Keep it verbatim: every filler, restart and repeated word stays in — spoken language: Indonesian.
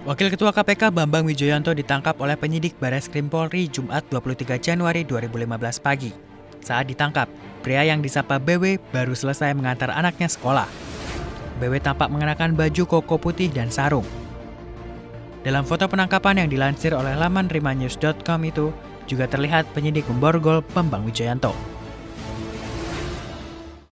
Wakil Ketua K P K Bambang Wijoyanto ditangkap oleh penyidik Bareskrim Polri Jumat dua puluh tiga Januari dua ribu lima belas pagi. Saat ditangkap, pria yang disapa B W baru selesai mengantar anaknya sekolah. B W tampak mengenakan baju koko putih dan sarung. Dalam foto penangkapan yang dilansir oleh laman rimanews dot com itu, juga terlihat penyidik memborgol Bambang Wijoyanto.